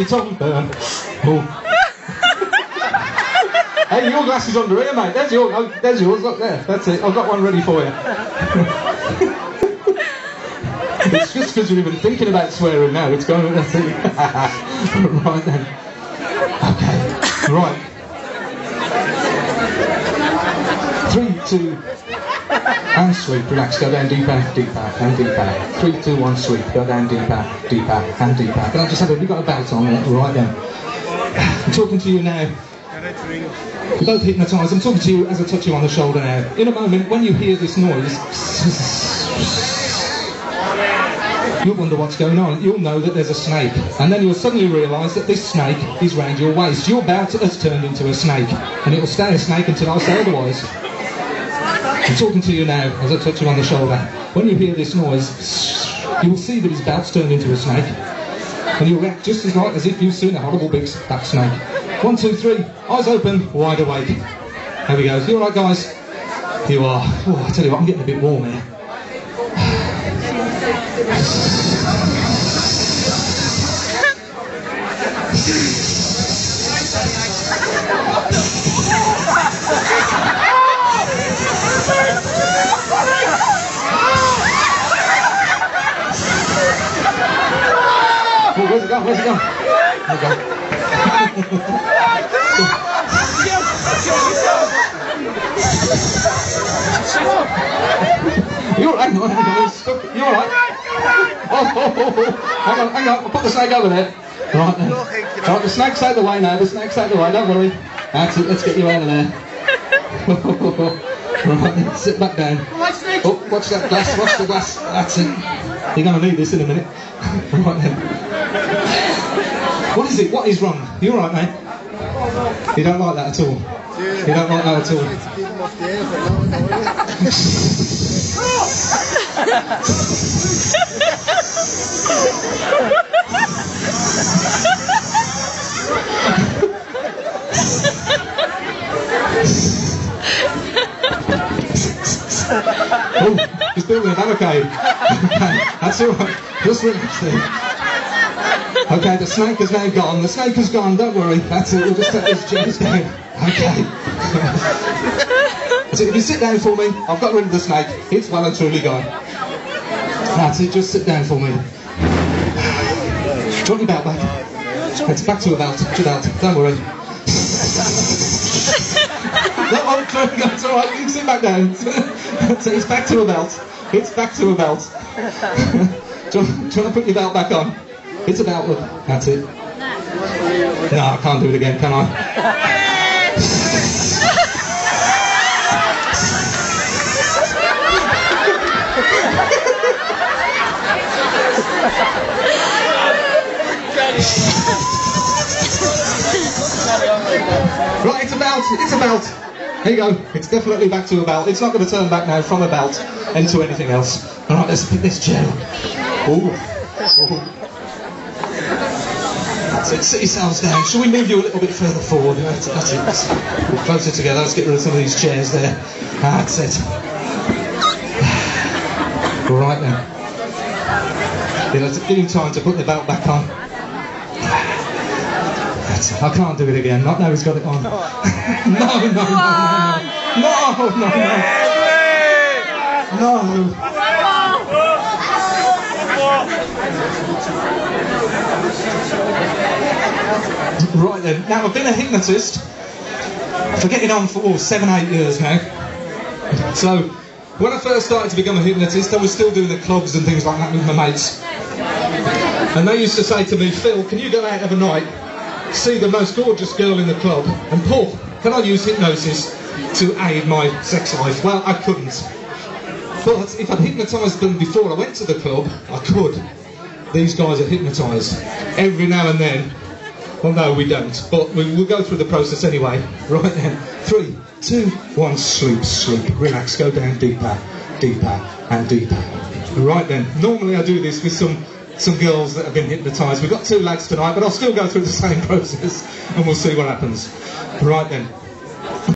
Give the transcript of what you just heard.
your tongue burn. Oh. Hey, your glass is under here, mate. There's yours. Oh, there's yours. Look there. That's it. I've got one ready for you. It's just because you're even thinking about swearing now. It's going. That's it. Right then. Okay. Right. 3, 2, and sweep. Relax. Go down deeper, deeper, and deeper. 3, 2, 1, sweep. Go down deeper, deeper, and deeper. Can I just have a? You got a belt on there? Right then. I'm talking to you now. You're both hypnotised. I'm talking to you as I touch you on the shoulder now. In a moment, when you hear this noise, you'll wonder what's going on. You'll know that there's a snake. And then you'll suddenly realise that this snake is round your waist. Your belt has turned into a snake. And it'll stay a snake until I say otherwise. I'm talking to you now as I touch you on the shoulder. When you hear this noise, you'll see that his belt's turned into a snake. And you'll react just as if you've seen a horrible big fat snake. 1, 2, 3, eyes open, wide awake. There we go. You alright, guys? You are. Oh, I tell you what, I'm getting a bit warm here. Oh, where's it gone? Where's it gone? There we go. You're alright, hang on, you're alright. Hang on, I'll put the snake over there. Right then. Right, the snake's out the way now, the snake's out the way, don't worry. That's it, let's get you out of there. Right then, sit back down. Oh, watch that glass, watch the glass, that's it. You're going to need this in a minute. Right then. What is it? What is wrong? You alright, mate? You don't like that at all? You don't like that at all? Oh, he's building a barricade. Okay, that's alright. Just relax there. Okay, the snake has now gone. The snake has gone, don't worry. That's it, we'll just take these chairs down. Okay. So if you sit down for me, I've got rid of the snake. It's well and truly gone. That's it, just sit down for me. Do you want your belt back? It's back to a belt, don't worry. No, it's alright, you can sit back down. So it's back to a belt. It's back to a belt. Do you want to put your belt back on? It's a belt, look. That's it. No, I can't do it again, can I? Right, it's a belt. It's a belt. There you go. It's definitely back to a belt. It's not going to turn back now from a belt into anything else. All right, let's pick this chair up. Ooh. Ooh. That's it. Sit yourselves down. Shall we move you a little bit further forward? That's it. We're closer together. Let's get rid of some of these chairs there. That's it. All right then. Give him time to put the belt back on. I can't do it again. Not now he's got it on. No. Right then. Now I've been a hypnotist for getting on for 7, 8 years now. So when I first started to become a hypnotist, I was still doing the clubs and things like that with my mates. And they used to say to me, Phil, can you go out of a night, see the most gorgeous girl in the club, and Paul, can I use hypnosis to aid my sex life? Well, I couldn't. But if I'd hypnotised them before I went to the club, I could. These guys are hypnotised. Every now and then. Well, no, we don't. But we'll go through the process anyway. Right then. 3, 2, 1, sleep, sleep. Relax, go down deeper, deeper, and deeper. Right then. Normally I do this with some girls that have been hypnotised. We've got 2 lads tonight, but I'll still go through the same process and we'll see what happens. Right then.